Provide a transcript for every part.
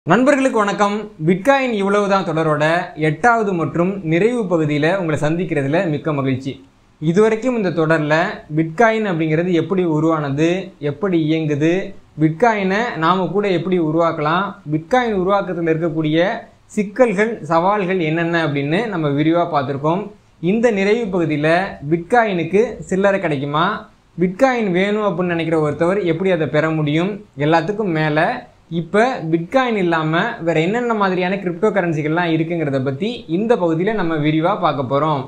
நண்பர்களுக்கு வணக்கம். பிட்காயின் இவ்வளவுதான் தொடரோட 8வது மற்றும் நிறைவு பகுதியில் உங்களை சந்திக்கிறதுல மிக்க மகிழ்ச்சி. இதுவரைக்கும் இந்த தொடரில் பிட்காயின் அப்படிங்கிறது எப்படி உருவானது, எப்படி இயங்குது, பிட்காயினை நாம் கூட எப்படி உருவாக்கலாம், பிட்காயின் உருவாக்கத்தில் இருக்கக்கூடிய சிக்கல்கள் சவால்கள் என்னென்ன அப்படின்னு நம்ம விரிவாக பார்த்துருக்கோம். இந்த நிறைவு பகுதியில் பிட்காயினுக்கு சில்லறை கிடைக்குமா, பிட்காயின் வேணும் அப்படின்னு நினைக்கிற ஒருத்தவர் எப்படி அதை பெற முடியும், எல்லாத்துக்கும் மேலே இப்போ பிட்காயின் இல்லாமல் வேறு என்னென்ன மாதிரியான கிரிப்டோ கரன்சிகள்லாம் இருக்குங்கிறத பற்றி இந்த பகுதியில் நம்ம விரிவாக பார்க்க போகிறோம்.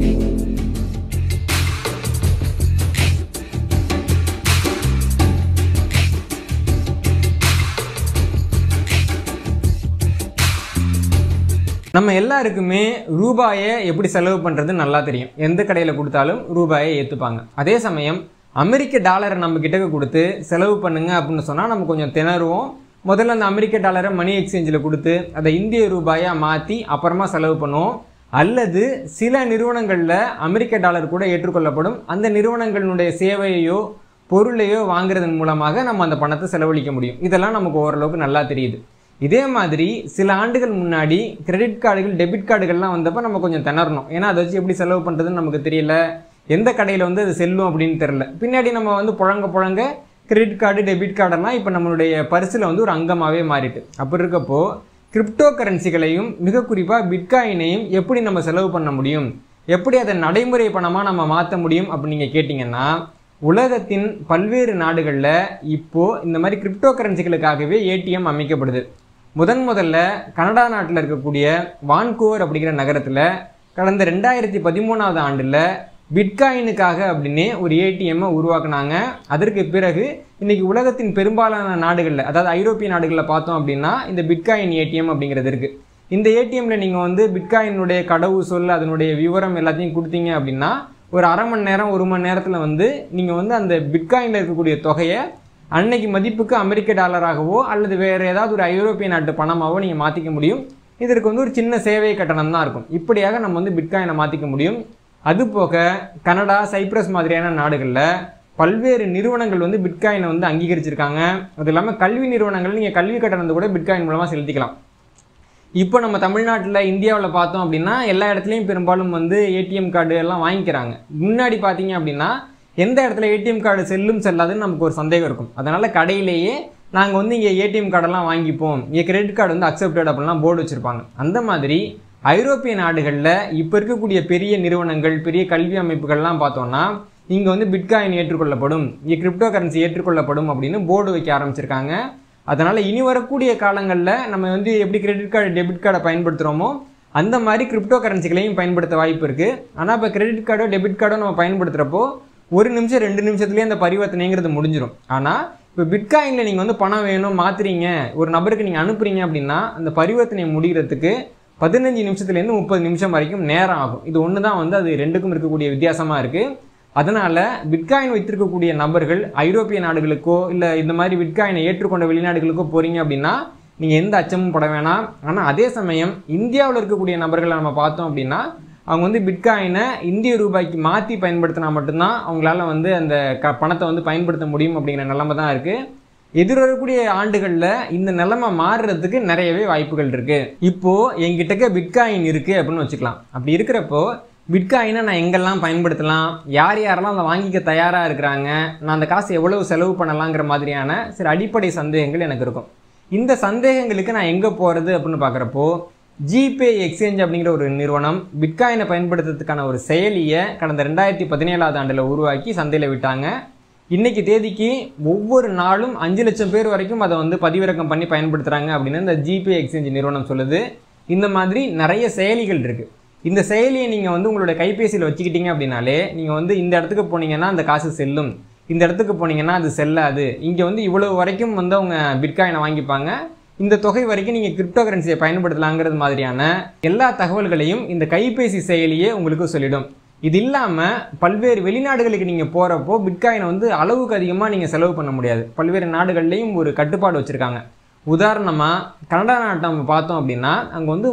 நம்ம எல்லாருக்குமே ரூபாயை எப்படி செலவு பண்ணுறது நல்லா தெரியும். எந்த கடையில் கொடுத்தாலும் ரூபாயை ஏற்றுப்பாங்க. அதே சமயம் அமெரிக்க டாலரை நம்ம கிட்ட கொடுத்து செலவு பண்ணுங்க அப்படின்னு சொன்னால் நம்ம கொஞ்சம் திணறுவோம். முதல்ல அந்த அமெரிக்க டாலரை மணி எக்ஸ்சேஞ்சில் கொடுத்து அதை இந்திய ரூபாயாக மாற்றி அப்புறமா செலவு பண்ணுவோம். அல்லது சில நிறுவனங்களில் அமெரிக்க டாலர் கூட ஏற்றுக்கொள்ளப்படும். அந்த நிறுவனங்களுடைய சேவையோ பொருளையோ வாங்குறதன் மூலமாக நம்ம அந்த பணத்தை செலவழிக்க முடியும். இதெல்லாம் நமக்கு ஓரளவுக்கு நல்லா தெரியுது. இதே மாதிரி சில ஆண்டுகள் முன்னாடி கிரெடிட் கார்டுகள் டெபிட் கார்டுகள்லாம் வந்தப்போ நம்ம கொஞ்சம் திணறணும். ஏன்னா அதை வச்சு எப்படி செலவு பண்ணுறதுன்னு நமக்கு தெரியல, எந்த கடையில் வந்து அது செல்லும் அப்படின்னு தெரில. பின்னாடி நம்ம வந்து புழங்க கிரெடிட் கார்டு டெபிட் கார்டெல்லாம் இப்போ நம்மளுடைய பர்ஸில் வந்து ஒரு அங்கமாகவே மாறிட்டு. அப்படி இருக்கப்போ கிரிப்டோ கரன்சிகளையும் மிக குறிப்பாக பிட்காயினையும் எப்படி நம்ம செலவு பண்ண முடியும், எப்படி அதை நடைமுறை பணமாக நம்ம மாற்ற முடியும் அப்படின்னு நீங்கள் கேட்டிங்கன்னா, உலகத்தின் பல்வேறு நாடுகளில் இப்போது இந்த மாதிரி கிரிப்டோ கரன்சிகளுக்காகவே ஏடிஎம் அமைக்கப்படுது. முதல்ல கனடா நாட்டில் இருக்கக்கூடிய வான்கூவர் அப்படிங்கிற நகரத்தில் கடந்த 2013ஆவது ஆண்டில் பிட்காயினுக்காக அப்படின்னே ஒரு ஏடிஎம்மை உருவாக்குனாங்க. அதற்கு பிறகு இன்றைக்கி உலகத்தின் பெரும்பாலான நாடுகளில், அதாவது ஐரோப்பிய நாடுகளில் பார்த்தோம் அப்படின்னா இந்த பிட்காயின் ஏடிஎம் அப்படிங்கிறது இருக்குது. இந்த ஏடிஎம்மில் நீங்கள் வந்து பிட்காயினுடைய கடவு சொல் அதனுடைய விவரம் எல்லாத்தையும் கொடுத்தீங்க அப்படின்னா ஒரு அரை மணி நேரம் 1 மணி நேரத்தில் வந்து நீங்கள் வந்து அந்த பிட்காயினில் இருக்கக்கூடிய தொகையை அன்னைக்கு மதிப்புக்கு அமெரிக்க டாலராகவோ அல்லது வேறு ஏதாவது ஒரு ஐரோப்பிய நாட்டு பணமாகவோ நீங்கள் மாற்றிக்க முடியும். இதற்கு வந்து ஒரு சின்ன சேவை கட்டணம் தான் இருக்கும். இப்படியாக நம்ம வந்து பிட்காயினை மாற்றிக்க முடியும். அதுபோக கனடா, சைப்ரஸ் மாதிரியான நாடுகளில் பல்வேறு நிறுவனங்கள் வந்து பிட்காயினை வந்து அங்கீகரிச்சிருக்காங்க. அது இல்லாமல் கல்வி நிறுவனங்கள் நீங்கள் கல்வி கட்டணத்தை கூட பிட்காயின் மூலமாக செலுத்திக்கலாம். இப்போ நம்ம தமிழ்நாட்டில் இந்தியாவில் பார்த்தோம் அப்படின்னா எல்லா இடத்துலையும் பெரும்பாலும் வந்து ஏடிஎம் கார்டு எல்லாம் வாங்கிக்கிறாங்க. முன்னாடி பார்த்தீங்க அப்படின்னா எந்த இடத்துல ஏடிஎம் கார்டு செல்லும் செல்லாதுன்னு நமக்கு ஒரு சந்தேகம் இருக்கும். அதனால் கடையிலேயே நாங்கள் வந்து இங்கே ஏடிஎம் கார்டெல்லாம் வாங்கிப்போம், இங்கே கிரெடிட் கார்டு வந்து அக்செப்டட் அப்படின்லாம் போர்டு வச்சுருப்பாங்க. அந்த மாதிரி ஐரோப்பிய நாடுகளில் இப்போ இருக்கக்கூடிய பெரிய நிறுவனங்கள் பெரிய கல்வி அமைப்புகள்லாம் பார்த்தோன்னா இங்கே வந்து பிட்காயின் ஏற்றுக்கொள்ளப்படும், இங்கே கிரிப்டோ கரன்சி ஏற்றுக்கொள்ளப்படும் அப்படின்னு போர்டு வைக்க ஆரம்பிச்சிருக்காங்க. அதனால் இனி வரக்கூடிய காலங்களில் நம்ம வந்து எப்படி கிரெடிட் கார்டு டெபிட் கார்டை பயன்படுத்துகிறோமோ அந்த மாதிரி கிரிப்டோ கரன்சிகளையும் பயன்படுத்த வாய்ப்பு இருக்குது. ஆனால் இப்போ கிரெடிட் கார்டோ டெபிட் கார்டோ நம்ம பயன்படுத்துகிறப்போ 1 நிமிஷம் 2 நிமிஷத்துலேயே அந்த பரிவர்த்தனைங்கிறது முடிஞ்சிடும். ஆனால் இப்போ பிட்காயினில் நீங்கள் வந்து பணம் வேணும் மாற்றுறீங்க, ஒரு நபருக்கு நீங்கள் அனுப்புறீங்க அப்படின்னா அந்த பரிவர்த்தனை முடிகிறதுக்கு 15 நிமிஷத்துலேருந்து 30 நிமிஷம் வரைக்கும் நேரம் ஆகும். இது ஒன்று தான் வந்து அது ரெண்டுக்கும் இருக்கக்கூடிய வித்தியாசமாக இருக்குது. அதனால் பிட்காயின் வைத்திருக்கக்கூடிய நபர்கள் ஐரோப்பிய நாடுகளுக்கோ இல்லை இந்த மாதிரி பிட்காயினை ஏற்றுக்கொண்ட வெளிநாடுகளுக்கோ போகிறீங்க அப்படின்னா நீங்கள் எந்த அச்சமும் பட வேணாம். ஆனால் அதே சமயம் இந்தியாவில் இருக்கக்கூடிய நபர்களை நம்ம பார்த்தோம் அப்படின்னா அவங்க வந்து பிட்காயினை இந்திய ரூபாய்க்கு மாற்றி பயன்படுத்தினா மட்டும்தான் அவங்களால வந்து அந்த பணத்தை வந்து பயன்படுத்த முடியும் அப்படிங்கிற நிலைமை தான் இருக்குது. எதிர்வரக்கூடிய ஆண்டுகளில் இந்த நிலைமை மாறுறதுக்கு நிறையவே வாய்ப்புகள் இருக்குது. இப்போது என்கிட்டக்க பிட்காயின் இருக்குது அப்படின்னு வச்சுக்கலாம். அப்படி இருக்கிறப்போ பிட்காயினை நான் எங்கெல்லாம் பயன்படுத்தலாம், யாரெல்லாம் அதை வாங்கிக்க தயாராக இருக்கிறாங்க, நான் அந்த காசு எவ்வளவு செலவு பண்ணலாங்கிற மாதிரியான சில அடிப்படை சந்தேகங்கள் எனக்கு இருக்கும். இந்த சந்தேகங்களுக்கு நான் எங்கே போகிறது அப்படின்னு பார்க்குறப்போ ஜிபே எக்ஸ்சேஞ்ச் அப்படிங்கிற ஒரு நிறுவனம் பிட்காயினை பயன்படுத்துறதுக்கான ஒரு செயலியை கடந்த 2017ஆவது ஆண்டில் உருவாக்கி சந்தையில் விட்டாங்க. இன்றைக்கி தேதிக்கு ஒவ்வொரு நாளும் 5 லட்சம் பேர் வரைக்கும் அதை வந்து பதிவிறக்கம் பண்ணி பயன்படுத்துகிறாங்க அப்படின்னு இந்த ஜிபே எக்ஸ்சேஞ்ச் நிறுவனம் சொல்லுது. இந்த மாதிரி நிறைய செயலிகள் இருக்குது. இந்த செயலியை நீங்கள் வந்து உங்களுடைய கைபேசியில் வச்சுக்கிட்டீங்க அப்படின்னாலே நீங்கள் வந்து இந்த இடத்துக்கு போனீங்கன்னா அந்த காசு செல்லும், இந்த இடத்துக்கு போனீங்கன்னா அது செல்லாது, இங்கே வந்து இவ்வளவு வரைக்கும் வந்து அவங்க பிட்காயினை வாங்கிப்பாங்க, இந்த தொகை வரைக்கும் நீங்கள் கிரிப்டோ கரன்சியை பயன்படுத்தலாங்கிறது மாதிரியான எல்லா தகவல்களையும் இந்த கைபேசி செயலியே உங்களுக்கு சொல்லிடும். இது இல்லாமல் பல்வேறு வெளிநாடுகளுக்கு நீங்கள் போகிறப்போ பிட்காயினை வந்து அளவுக்கு அதிகமாக நீங்கள் செலவு பண்ண முடியாது. பல்வேறு நாடுகள்லேயும் ஒரு கட்டுப்பாடு வச்சுருக்காங்க. உதாரணமாக கனடா நாட்டை நம்ம பார்த்தோம் அப்படின்னா அங்கே வந்து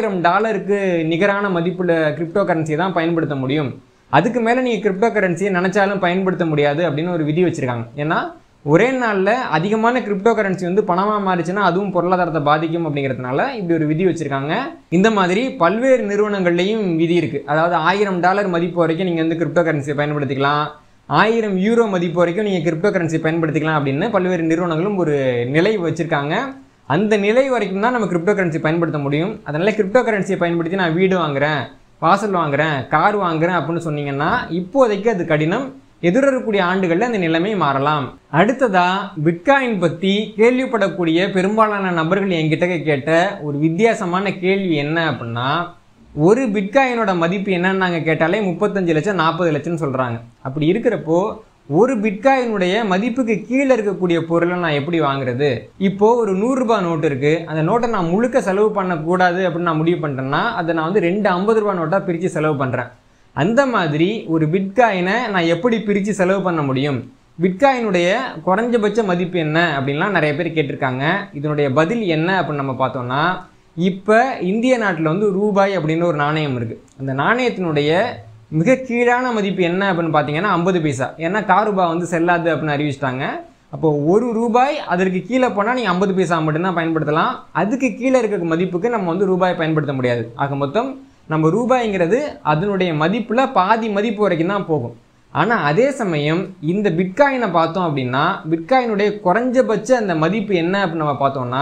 $3000 நிகரான மதிப்புள்ள கிரிப்டோ கரன்சியை தான் பயன்படுத்த முடியும். அதுக்கு மேலே நீங்கள் கிரிப்டோ கரன்சியை நினச்சாலும் பயன்படுத்த முடியாது அப்படின்னு ஒரு விதி வச்சுருக்காங்க. ஏன்னா ஒரே நாளில் அதிகமான கிரிப்டோ கரன்சி வந்து பணமாக மாறிச்சுன்னா அதுவும் பொருளாதாரத்தை பாதிக்கும் அப்படிங்கிறதுனால இப்படி ஒரு விதி வச்சுருக்காங்க. இந்த மாதிரி பல்வேறு நிறுவனங்கள்லையும் விதி இருக்குது. அதாவது $1000 மதிப்பு வரைக்கும் நீங்கள் வந்து கிரிப்டோ கரன்சியை பயன்படுத்திக்கலாம், €1000 மதிப்பு வரைக்கும் நீங்கள் கிரிப்டோ கரன்சி பயன்படுத்திக்கலாம் அப்படின்னு பல்வேறு நிறுவனங்களும் ஒரு நிலை வச்சுருக்காங்க. அந்த நிலை வரைக்கும் தான் நம்ம கிரிப்டோ கரன்சி பயன்படுத்த முடியும். அதனால் கிரிப்டோ கரன்சியை பயன்படுத்தி நான் வீடு வாங்குகிறேன், வாசல் வாங்குகிறேன், கார் வாங்குகிறேன் அப்படின்னு சொன்னீங்கன்னா இப்போதைக்கு அது கடினம். எதிர்வரக்கூடிய ஆண்டுகளில் அந்த நிலைமை மாறலாம். அடுத்ததா பிட்காயின் பற்றி கேள்விப்படக்கூடிய பெரும்பாலான நபர்கள் என்கிட்ட கேட்ட ஒரு வித்தியாசமான கேள்வி என்ன அப்படின்னா, ஒரு பிட்காயினோட மதிப்பு என்னன்னு நாங்கள் கேட்டாலே 35 லட்சம் 40 லட்சம்னு சொல்கிறாங்க. அப்படி இருக்கிறப்போ ஒரு பிட்காயினுடைய மதிப்புக்கு கீழே இருக்கக்கூடிய பொருளை நான் எப்படி வாங்குறது? இப்போது ஒரு ₹100 நோட்டு இருக்குது, அந்த நோட்டை நான் முழுக்க செலவு பண்ணக்கூடாது அப்படின்னு நான் முடிவு பண்ணிட்டேன்னா அதை நான் வந்து 2 ₹50 நோட்டாக பிரித்து செலவு பண்ணுறேன். அந்த மாதிரி ஒரு பிட்காயினை நான் எப்படி பிரித்து செலவு பண்ண முடியும்? பிட்காயினுடைய குறைஞ்சபட்ச மதிப்பு என்ன அப்படின்லாம் நிறைய பேர் கேட்டிருக்காங்க. இதனுடைய பதில் என்ன அப்படின்னு நம்ம பார்த்தோம்னா, இப்போ இந்திய நாட்டில் வந்து ரூபாய் அப்படின்னு ஒரு நாணயம் இருக்குது. அந்த நாணயத்தினுடைய மிக கீழான மதிப்பு என்ன அப்படின்னு பார்த்தீங்கன்னா 50 பைசா. ஏன்னா காரூபா வந்து செல்லாது அப்படின்னு அறிவிச்சிட்டாங்க. அப்போ ₹1 அதற்கு கீழே போனால் நீங்கள் 50 பைசா மட்டும்தான் பயன்படுத்தலாம். அதுக்கு கீழே இருக்க மதிப்புக்கு நம்ம வந்து ரூபாய் பயன்படுத்த முடியாது. ஆக மொத்தம் நம்ம ரூபாய்ங்கிறது அதனுடைய மதிப்பில் பாதி மதிப்பு வரைக்கும் தான் போகும். ஆனால் அதே சமயம் இந்த பிட்காயினை பார்த்தோம் அப்படின்னா பிட்காயினுடைய குறைஞ்சபட்ச அந்த மதிப்பு என்ன அப்படின்னு நம்ம பார்த்தோம்னா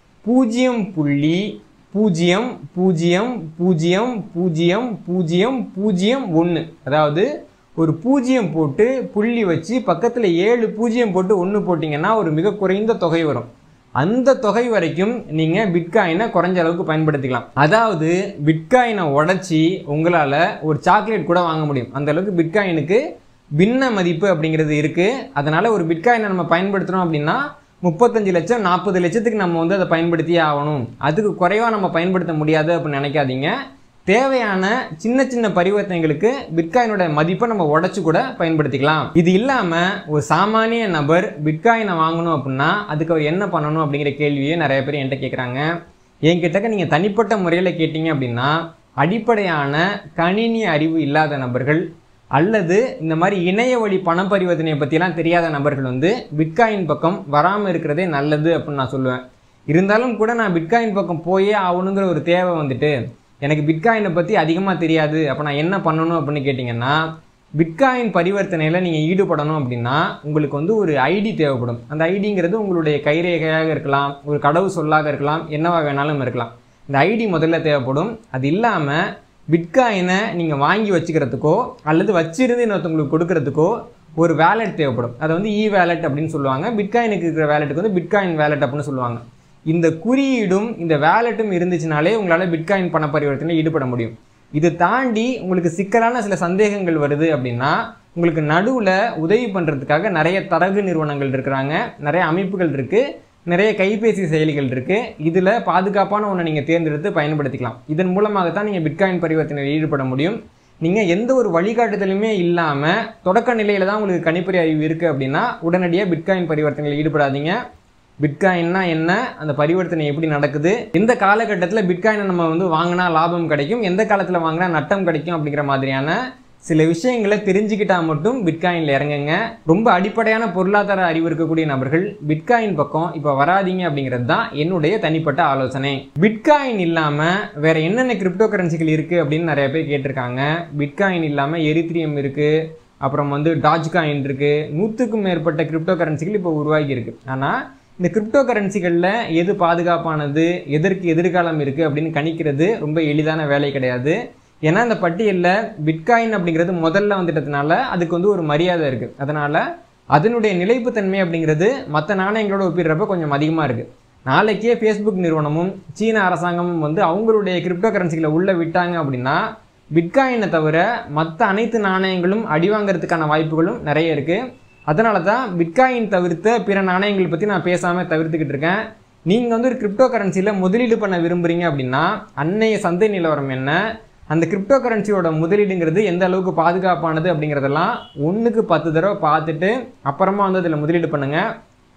0.00000001. அதாவது ஒரு 0 போட்டு புள்ளி வச்சு பக்கத்தில் 7 0 போட்டு 1 போட்டிங்கன்னா ஒரு மிக குறைந்த தொகை வரும். அந்த தொகை வரைக்கும் நீங்கள் பிட்காயினை குறைஞ்ச அளவுக்கு பயன்படுத்திக்கலாம். அதாவது பிட்காயினை உடச்சி உங்களால் ஒரு சாக்லேட் கூட வாங்க முடியும். அந்த அளவுக்கு பிட்காயினுக்கு பின்ன மதிப்பு அப்படிங்கிறது இருக்குது. அதனால் ஒரு பிட்காயினை நம்ம பயன்படுத்துகிறோம் அப்படின்னா 35 லட்சம் 40 லட்சத்துக்கு நம்ம வந்து அதை பயன்படுத்தியே ஆகணும். அதுக்கு குறைவாக நம்ம பயன்படுத்த முடியாது அப்படின்னு நினைக்காதீங்க. தேவையான சின்ன சின்ன பரிவர்த்தனைகளுக்கு பிட்காயினோட மதிப்பை நம்ம உடச்சு கூட பயன்படுத்திக்கலாம். இது இல்லாமல் ஒரு சாமானிய நபர் பிட்காயினை வாங்கணும் அப்படின்னா அதுக்கு அவர் என்ன பண்ணணும் அப்படிங்கிற கேள்வியை நிறைய பேர் என்கிட்ட கேட்குறாங்க. என்கிட்ட நீங்கள் தனிப்பட்ட முறையில் கேட்டீங்க அப்படின்னா அடிப்படையான கணினி அறிவு இல்லாத நபர்கள் அல்லது இந்த மாதிரி இணைய வழி பண பரிவர்த்தனையை பற்றிலாம் தெரியாத நபர்கள் வந்து பிட்காயின் பக்கம் வராமல் இருக்கிறதே நல்லது அப்படின்னு நான் சொல்லுவேன். இருந்தாலும் கூட நான் பிட்காயின் பக்கம் போயே ஆகணுங்கிற ஒரு தேவை வந்துட்டு எனக்கு பிட்காயினை பற்றி அதிகமாக தெரியாது, அப்போ நான் என்ன பண்ணணும் அப்படின்னு கேட்டிங்கன்னா பிட்காயின் பரிவர்த்தனையில் நீங்கள் ஈடுபடணும் அப்படின்னா உங்களுக்கு வந்து ஒரு ஐடி தேவைப்படும். அந்த ஐடிங்கிறது உங்களுடைய கைரேகையாக இருக்கலாம், ஒரு கடவு சொல்லாக இருக்கலாம், என்னவா வேணாலும் இருக்கலாம். இந்த ஐடி முதல்ல தேவைப்படும். அது இல்லாமல் பிட்காயினை நீங்கள் வாங்கி வச்சுக்கிறதுக்கோ அல்லது வச்சிருந்து இன்னொருத்தவங்களுக்கு கொடுக்கறதுக்கோ ஒரு வேலெட் தேவைப்படும். அதை வந்து வேலெட் அப்படின்னு சொல்லுவாங்க. பிட்காயினுக்கு இருக்கிற வேலெட்டுக்கு வந்து பிட்காயின் வேலெட் அப்படின்னு சொல்லுவாங்க. இந்த குறியீடும் இந்த வேலெட்டும் இருந்துச்சுனாலே உங்களால் பிட்காயின் பண பரிவர்த்தனையில் ஈடுபட முடியும். இது தாண்டி உங்களுக்கு சிக்கலான சில சந்தேகங்கள் வருது அப்படின்னா உங்களுக்கு நடுவில் உதவி பண்ணுறதுக்காக நிறைய தரகு நிறுவனங்கள் இருக்கிறாங்க, நிறைய அமைப்புகள் இருக்குது, நிறைய கைபேசி செயலிகள் இருக்குது. இதில் பாதுகாப்பான ஒன்றை நீங்கள் தேர்ந்தெடுத்து பயன்படுத்திக்கலாம். இதன் மூலமாகத்தான் நீங்கள் பிட்காயின் பரிவர்த்தனையில் ஈடுபட முடியும். நீங்கள் எந்த ஒரு வழிகாட்டுதலுமே இல்லாமல் தொடக்க நிலையில் தான் உங்களுக்கு கணிப்பொறி அறிவு இருக்குது அப்படின்னா உடனடியாக பிட்காயின் பரிவர்த்தனையில் ஈடுபடாதீங்க. பிட்காயின்னா என்ன, அந்த பரிவர்த்தனை எப்படி நடக்குது, எந்த காலகட்டத்தில் பிட்காயினை நம்ம வந்து வாங்கினா லாபம் கிடைக்கும், எந்த காலத்தில் வாங்கினா நட்டம் கிடைக்கும் அப்படிங்கிற மாதிரியான சில விஷயங்களை தெரிஞ்சுக்கிட்டால் மட்டும் பிட்காயினில் இறங்குங்க. ரொம்ப அடிப்படையான பொருளாதார அறிவு இருக்கக்கூடிய நபர்கள் பிட்காயின் பக்கம் இப்போ வராதிங்க அப்படிங்கிறது தான் என்னுடைய தனிப்பட்ட ஆலோசனை. பிட்காயின் இல்லாமல் வேறு என்னென்ன கிரிப்டோ கரன்சிகள் இருக்குது அப்படின்னு நிறைய பேர் கேட்டிருக்காங்க. பிட்காயின் இல்லாமல் எரித்ரியம் இருக்குது, அப்புறம் வந்து டாஜ் காயின் இருக்குது. 100க்கும் மேற்பட்ட கிரிப்டோ கரன்சிகள் இப்போ உருவாகி இருக்குது. ஆனால் இந்த கிரிப்டோ கரன்சிகளில் எது பாதுகாப்பானது, எதற்கு எதிர்காலம் இருக்குது அப்படின்னு கணிக்கிறது ரொம்ப எளிதான வேலை கிடையாது. ஏன்னா இந்த பட்டியலில் பிட்காயின் அப்படிங்கிறது முதல்ல வந்துட்டதுனால அதுக்கு வந்து ஒரு மரியாதை இருக்குது. அதனால் அதனுடைய நிலைப்புத்தன்மை அப்படிங்கிறது மற்ற நாணயங்களோட ஒப்பிடுறப்ப கொஞ்சம் அதிகமாக இருக்குது. நாளைக்கே ஃபேஸ்புக் நிறுவனமும் சீன அரசாங்கமும் வந்து அவங்களுடைய கிரிப்டோ கரன்சிகளை உள்ளே விட்டாங்க அப்படின்னா பிட்காயினை தவிர மற்ற அனைத்து நாணயங்களும் அடி வாங்கிறதுக்கான வாய்ப்புகளும் நிறைய இருக்குது. அதனால தான் பிட்காயின் தவிர்த்த பிற நாணயங்கள் பற்றி நான் பேசாமல் தவிர்த்துக்கிட்டு இருக்கேன். நீங்கள் வந்து ஒரு கிரிப்டோ கரன்சியில் முதலீடு பண்ண விரும்புகிறீங்க அப்படின்னா அன்னைய சந்தை நிலவரம் என்ன, அந்த கிரிப்டோ கரன்சியோட முதலீடுங்கிறது எந்த அளவுக்கு பாதுகாப்பானது அப்படிங்கிறதெல்லாம் 1க்கு 10 தடவை பார்த்துட்டு அப்புறமா வந்து அதில் முதலீடு பண்ணுங்கள்.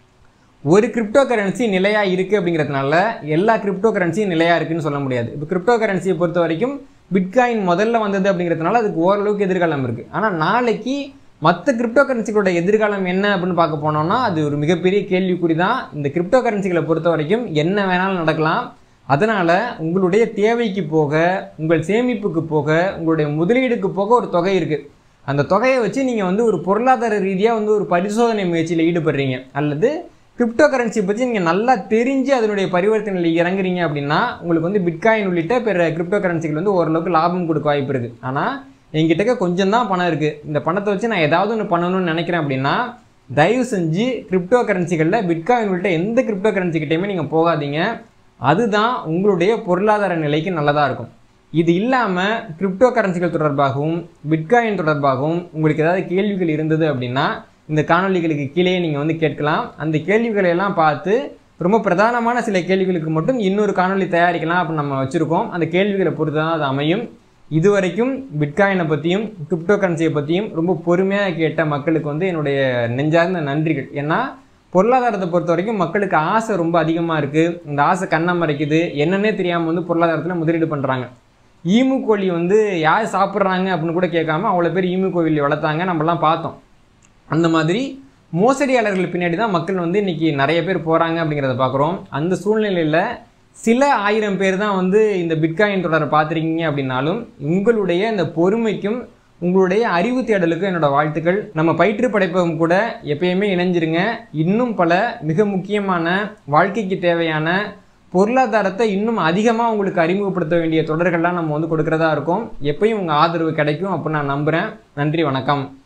ஒரு கிரிப்டோ கரன்சி நிலையாக இருக்குது அப்படிங்கிறதுனால எல்லா கிரிப்டோ கரன்சியும் நிலையாக இருக்குதுன்னு சொல்ல முடியாது. இப்போ கிரிப்டோ கரன்சியை பொறுத்த வரைக்கும் பிட்காயின் முதல்ல வந்தது அப்படிங்கிறதுனால அதுக்கு ஓரளவுக்கு எதிர்காலம் இருக்குது. ஆனால் நாளைக்கு மற்ற கிரிப்டோ கரன்சிகளோட எதிர்காலம் என்ன அப்படின்னு பார்க்க போனோம்னா அது ஒரு மிகப்பெரிய கேள்விக்குறி தான். இந்த கிரிப்டோ கரன்சிகளை பொறுத்த வரைக்கும் என்ன வேணாலும் நடக்கலாம். அதனால் உங்களுடைய தேவைக்கு போக, உங்கள் சேமிப்புக்கு போக, உங்களுடைய முதலீடுக்கு போக ஒரு தொகை இருக்குது. அந்த தொகையை வச்சு நீங்கள் வந்து ஒரு பொருளாதார ரீதியாக வந்து ஒரு பரிசோதனை முயற்சியில் ஈடுபடுறீங்க, அல்லது கிரிப்டோ கரன்சி பற்றி நீங்கள் நல்லா தெரிஞ்சு அதனுடைய பரிவர்த்தனையில் இறங்குறீங்க அப்படின்னா உங்களுக்கு வந்து பிட்காயின் உள்ளிட்ட பிற கிரிப்டோ கரன்சிகள் வந்து ஓரளவுக்கு லாபம் கொடுக்க வாய்ப்பு இருக்குது. ஆனால் என்கிட்ட கொஞ்சம் தான் பணம் இருக்குது, இந்த பணத்தை வச்சு நான் ஏதாவது ஒன்று பண்ணணும்னு நினைக்கிறேன் அப்படின்னா தயவு செஞ்சு கிரிப்டோ கரன்சிகளில் பிட்காயின் உள்ளிட்ட எந்த கிரிப்டோ கரன்சிக்கிட்டையுமே நீங்கள் போகாதீங்க. அதுதான் உங்களுடைய பொருளாதார நிலைக்கு நல்லதாக இருக்கும். இது இல்லாமல் கிரிப்டோ கரன்சிகள் தொடர்பாகவும் பிட்காயின் தொடர்பாகவும் உங்களுக்கு ஏதாவது கேள்விகள் இருந்தது அப்படின்னா இந்த காணொலிகளுக்கு கீழே நீங்கள் வந்து கேட்கலாம். அந்த கேள்விகளை எல்லாம் பார்த்து ரொம்ப பிரதானமான சில கேள்விகளுக்கு மட்டும் இன்னொரு காணொலி தயாரிக்கலாம் அப்படின்னு நம்ம வச்சுருக்கோம். அந்த கேள்விகளை பொறுத்து தான் அது அமையும். இதுவரைக்கும் பிட்காயினை பற்றியும் கிரிப்டோ கரன்சியை பற்றியும் ரொம்ப பொறுமையாக கேட்ட மக்களுக்கு வந்து என்னுடைய நெஞ்சார்ந்த நன்றிகள். ஏன்னா பொருளாதாரத்தை பொறுத்த வரைக்கும் மக்களுக்கு ஆசை ரொம்ப அதிகமாக இருக்குது. இந்த ஆசை கண்ணை மறைக்குது, என்னன்னே தெரியாமல் வந்து பொருளாதாரத்தில் முதலீடு பண்ணுறாங்க. ஈமு கோழி வந்து யார் சாப்பிட்றாங்க அப்படின்னு கூட கேட்காம அவ்வளோ பேர் ஈமு கோழி வளர்த்தாங்க, நம்மலாம் பார்த்தோம். அந்த மாதிரி மோசடியாளர்கள் பின்னாடி தான் மக்கள் வந்து இன்றைக்கி நிறைய பேர் போகிறாங்க அப்படிங்கிறத பார்க்குறோம். அந்த சூழ்நிலையில் சில 1000 பேர் தான் வந்து இந்த பிட்காயின் தொடரை பார்த்துருக்கீங்க அப்படின்னாலும் உங்களுடைய இந்த பொறுமைக்கும் உங்களுடைய அறிவு தேடலுக்கும் என்னோடய வாழ்த்துக்கள். நம்ம பயிற்று படைப்பகம் கூட எப்பயுமே இணைஞ்சிருங்க. இன்னும் பல மிக முக்கியமான வாழ்க்கைக்கு தேவையான பொருளாதாரத்தை இன்னும் அதிகமாக உங்களுக்கு அறிமுகப்படுத்த வேண்டிய தொடர்கள்லாம் நம்ம வந்து கொடுக்குறதா இருக்கும். எப்பயும் உங்கள் ஆதரவு கிடைக்கும் அப்படின்னு நான் நம்புகிறேன். நன்றி, வணக்கம்.